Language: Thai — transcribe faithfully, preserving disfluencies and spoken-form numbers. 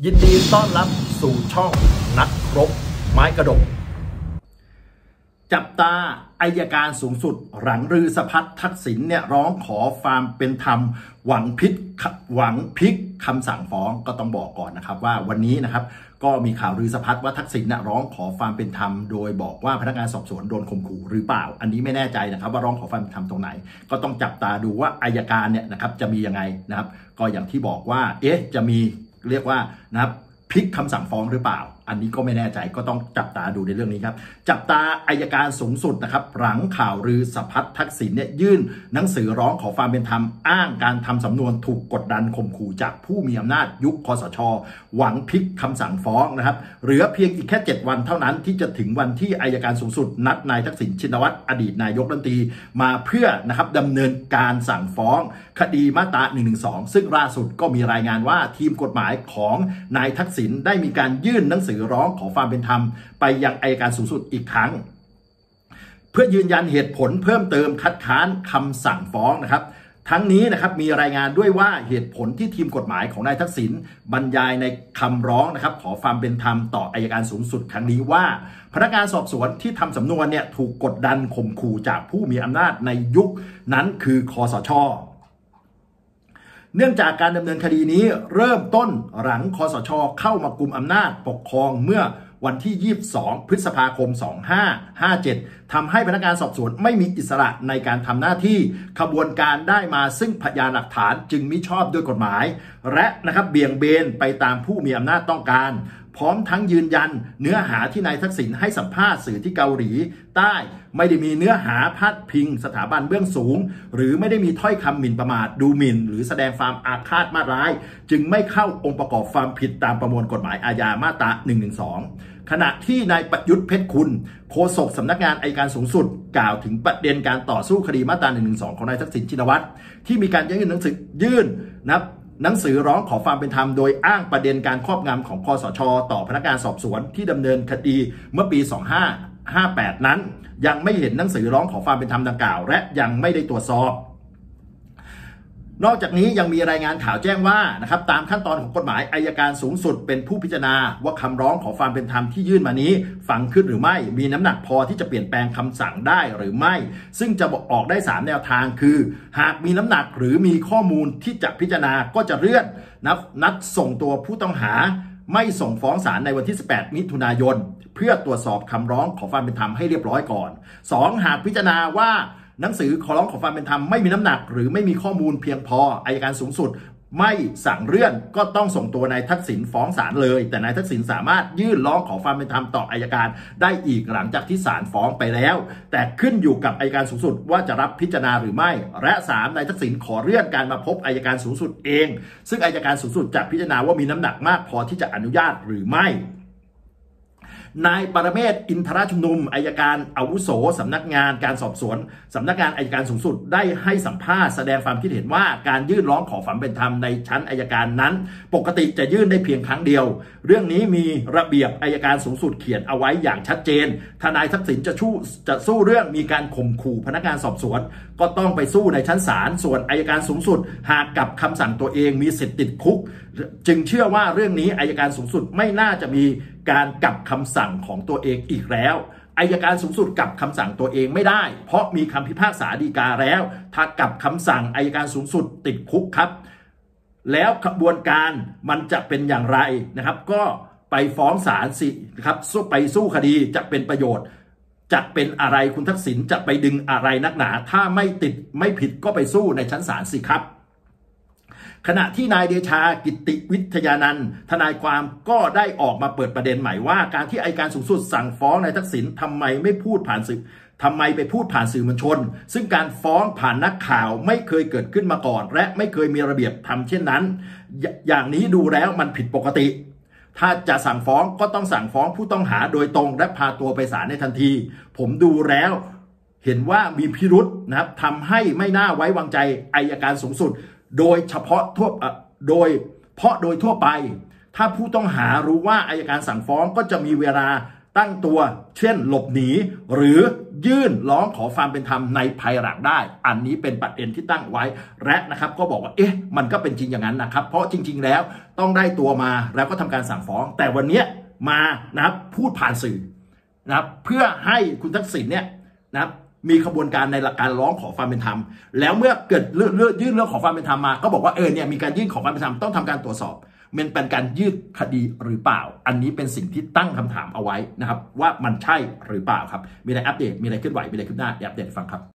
ยินดีต้อนรับสู่ช่องนักรบไม้กระดกจับตาอัยการสูงสุดหลังรือสภัทรทักษิณเนี่ยร้องขอความเป็นธรรมหวังพิษหวังพลิกคำสั่งฟ้องก็ต้องบอกก่อนนะครับว่าวันนี้นะครับก็มีข่าวรือสภัทรว่าทักษิณเนี่ยร้องขอความเป็นธรรมโดยบอกว่าพนักงานสอบสวนโดนข่มขู่หรือเปล่าอันนี้ไม่แน่ใจนะครับว่าร้องขอความเป็นธรรมตรงไหนก็ต้องจับตาดูว่าอัยการเนี่ยนะครับจะมียังไงนะครับก็อย่างที่บอกว่าเอ๊ะจะมีเรียกว่านะครับพลิกคำสั่งฟ้องหรือเปล่าอันนี้ก็ไม่แน่ใจก็ต้องจับตาดูในเรื่องนี้ครับจับตาอัยการสูงสุดนะครับหลังข่าวรือสภัทรทักษิณเนี่ยยื่นหนังสือร้องขอความเป็นธรรมอ้างการทำสำนวนถูกกดดันข่มขู่จากผู้มีอำนาจยุคคสช.หวังพลิกคำสั่งฟ้องนะครับเหลือเพียงอีกแค่เจ็ดวันเท่านั้นที่จะถึงวันที่อัยการสูงสุดนัดนายทักษิณชินวัตรอดีตนายกรัฐมนตรีมาเพื่อนะครับดำเนินการสั่งฟ้องคดีมาตราหนึ่งหนึ่งสองซึ่งล่าสุดก็มีรายงานว่าทีมกฎหมายของนายทักษิณได้มีการยื่นหนังสือร้องขอความเป็นธรรมไปยังอัยการสูงสุดอีกครั้งเพื่อยืนยันเหตุผลเพิ่มเติมคัดค้านคำสั่งฟ้องนะครับทั้งนี้นะครับมีรายงานด้วยว่าเหตุผลที่ทีมกฎหมายของนายทักษิณบรรยายในคำร้องนะครับขอความเป็นธรรมต่ออัยการสูงสุดครั้งนี้ว่าพนักงานสอบสวนที่ทำสำนวนเนี่ยถูกกดดันข่มขู่จากผู้มีอำนาจในยุคนั้นคือคสช.เนื่องจากการดำเนินคดีนี้เริ่มต้นหลังคสช.เข้ามากุมอำนาจปกครองเมื่อวันที่ยี่สิบสองพฤษภาคมสองพันห้าร้อยห้าสิบเจ็ดทำให้พนักงานสอบสวนไม่มีอิสระในการทำหน้าที่ขบวนการได้มาซึ่งพยานหลักฐานจึงมิชอบด้วยกฎหมายและนะครับเบี่ยงเบนไปตามผู้มีอำนาจต้องการพร้อมทั้งยืนยันเนื้อหาที่นายทักษิณให้สัมภาษณ์สื่อที่เกาหลีใต้ไม่ได้มีเนื้อหาพาดพิงสถาบันเบื้องสูงหรือไม่ได้มีถ้อยคำหมิ่นประมาทดูหมิ่นหรือแสดงความอาฆาตมาร้ายจึงไม่เข้าองค์ประกอบความผิดตามประมวลกฎหมายอาญามาตราหนึ่งหนึ่งสองขณะที่นายประยุทธ์เพชรคุณโฆษกสำนักงานอัยการสูงสุดกล่าวถึงประเด็นการต่อสู้คดีมาตราหนึ่งหนึ่งสองของนายทักษิณชินวัตรที่มีการยื่นหนังสือยื่นนะหนังสือร้องขอความเป็นธรรมโดยอ้างประเด็นการครอบงำของคสช.ต่อพนักงานสอบสวนที่ดำเนินคดีเมื่อปีสองพันห้าร้อยห้าสิบแปดนั้นยังไม่เห็นหนังสือร้องขอความเป็นธรรมดังกล่าวและยังไม่ได้ตรวจสอบนอกจากนี้ยังมีรายงานข่าวแจ้งว่านะครับตามขั้นตอนของกฎหมายอัยการสูงสุดเป็นผู้พิจารณาว่าคำร้องขอความเป็นธรรมที่ยื่นมานี้ฟังขึ้นหรือไม่มีน้ำหนักพอที่จะเปลี่ยนแปลงคำสั่งได้หรือไม่ซึ่งจะบอกออกได้สามแนวทางคือหากมีน้ำหนักหรือมีข้อมูลที่จะพิจารณาก็จะเลื่อนนัดนัดส่งตัวผู้ต้องหาไม่ส่งฟ้องศาลในวันที่สิบแปดมิถุนายนเพื่อตรวจสอบคำร้องขอความเป็นธรรมให้เรียบร้อยก่อนสองหากพิจารณาว่าหนังสือขอร้องขอความเป็นธรรมไม่มีน้ำหนักหรือไม่มีข้อมูลเพียงพออัยการสูงสุดไม่สั่งเลื่อนก็ต้องส่งตัวนายทักษิณฟ้องศาลเลยแต่นายทักษิณสามารถยื่นร้องขอความเป็นธรรมต่ออัยการได้อีกหลังจากที่ศาลฟ้องไปแล้วแต่ขึ้นอยู่กับอัยการสูงสุดว่าจะรับพิจารณาหรือไม่และสามนายทักษิณขอเลื่อนการมาพบอัยการสูงสุดเองซึ่งอัยการสูงสุดจะพิจารณาว่ามีน้ำหนักมากพอที่จะอนุญาตหรือไม่นายปรเมศวร์ อินทรชุมนุมอัยการอาวุโสสำนักงานการสอบสวนสำนักงานอัยการสูงสุดได้ให้สัมภาษณ์แสดงความคิดเห็นว่าการยื่นร้องขอความเป็นธรรมในชั้นอัยการนั้นปกติจะยื่นได้เพียงครั้งเดียวเรื่องนี้มีระเบียบอัยการสูงสุดเขียนเอาไว้อย่างชัดเจนทนายทักษิณจะสู้จะสู้เรื่องมีการข่มขู่พนักงานสอบสวนก็ต้องไปสู้ในชั้นศาลส่วนอัยการสูงสุดหากกับคำสั่งตัวเองมีสิทธิ์ติดคุกจึงเชื่อว่าเรื่องนี้อัยการสูงสุดไม่น่าจะมีการกลับคำสั่งของตัวเองอีกแล้วอัยการสูงสุดกลับคำสั่งตัวเองไม่ได้เพราะมีคำพิพากษาฎีกาแล้วถ้ากลับคำสั่งอัยการสูงสุดติดคุกครับแล้วกระบวนการมันจะเป็นอย่างไรนะครับก็ไปฟ้องศาลสิครับสู้ไปสู้คดีจะเป็นประโยชน์จะเป็นอะไรคุณทักษิณจะไปดึงอะไรนักหนาถ้าไม่ติดไม่ผิดก็ไปสู้ในชั้นศาลสิครับขณะที่นายเดชากิติวิทยานันท์ทนายความก็ได้ออกมาเปิดประเด็นใหม่ว่าการที่อัยการสูงสุดสั่งฟ้องนายทักษิณทำไมไม่พูดผ่านสื่อทำไมไปพูดผ่านสื่อมวลชนซึ่งการฟ้องผ่านนักข่าวไม่เคยเกิดขึ้นมาก่อนและไม่เคยมีระเบียบทำเช่นนั้นอย่างนี้ดูแล้วมันผิดปกติถ้าจะสั่งฟ้องก็ต้องสั่งฟ้องผู้ต้องหาโดยตรงและพาตัวไปศาลในทันทีผมดูแล้วเห็นว่ามีพิรุษนะครับทำให้ไม่น่าไว้วางใจอัยการสูงสุดโดยเฉพาะทั่วโดยเพราะโดยทั่วไปถ้าผู้ต้องหารู้ว่าอัยการสั่งฟ้องก็จะมีเวลาตั้งตัวเช่นหลบหนีหรือยื่นร้องขอความเป็นธรรมในภายหลังได้อันนี้เป็นประเด็นที่ตั้งไว้และนะครับก็บอกว่าเอ๊ะมันก็เป็นจริงอย่างนั้นนะครับเพราะจริงๆแล้วต้องได้ตัวมาแล้วก็ทำการสั่งฟ้องแต่วันนี้มานะครับพูดผ่านสื่อนะครับเพื่อให้คุณทักษิณเนี่ยนะครับมีขบวนการในหลักการร้องขอความเป็นธรรมแล้วเมื่อเกิดเรื่องยื่นเรื่องขอความเป็นธรรมมาก็บอกว่าเออเนี่ยมีการยื่นขอความเป็นธรรมต้องทำการตรวจสอบมันเป็นการยืดคดีหรือเปล่าอันนี้เป็นสิ่งที่ตั้งคำถามเอาไว้นะครับว่ามันใช่หรือเปล่าครับมีอะไรอัปเดตมีอะไรเคลื่อนไหวมีอะไรขึ้นหน้าเดี๋ยวอัปเดตฟังครับ